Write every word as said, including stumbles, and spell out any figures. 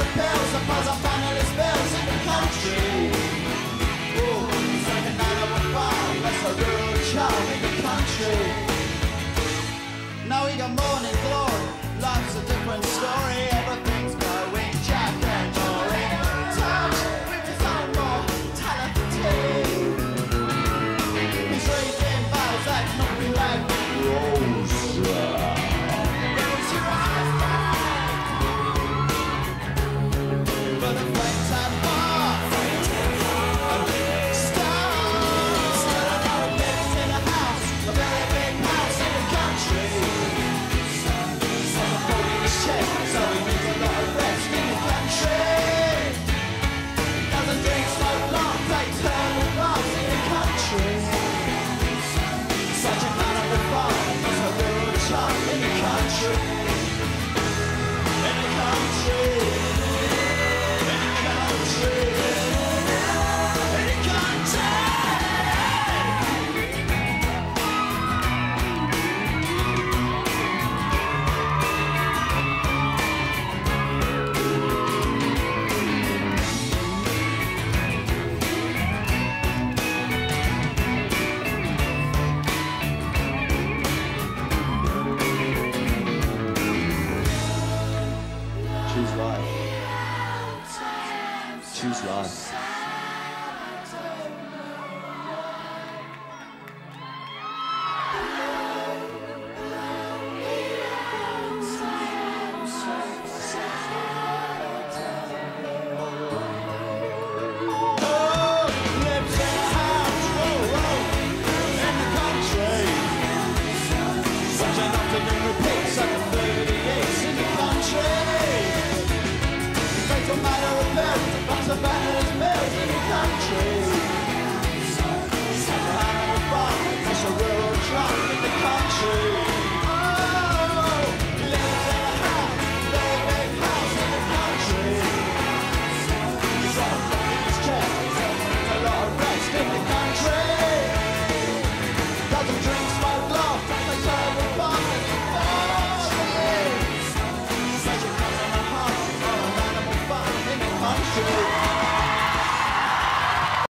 of pills, suppose I finally spills in the country. Ooh, it's like a night of a farm, that's a rural child in the country. Now we got morning glory, life's a different story, everything's going Jack and Jory. Touch with his own mortality. He's raising vows that nothing like Rosa. Rose your eyes down. But the flames have fought. Stars. He lives in a house, a very big house in the country. Someone holding his chest, so he needs a lot of rest in the country. Doesn't drink, smoke, long, takes herbal baths in the country. Such a man of the farm, he's a rural child in the country. In the country. In the country. In the country. Choose life. Choose life. Oh, lives in a house, oh, oh, in the country. Such an afternoon repeats like a thirty-eight in the country. Takes a matter of bills, runs a battle of bills in the country. Such a hand on the farm, that's a rural truck in the country. Oh, lives in a house, very big house in the country. He's got a phone in his chest, he's a lot of rest in the country. Doesn't drink, smoke,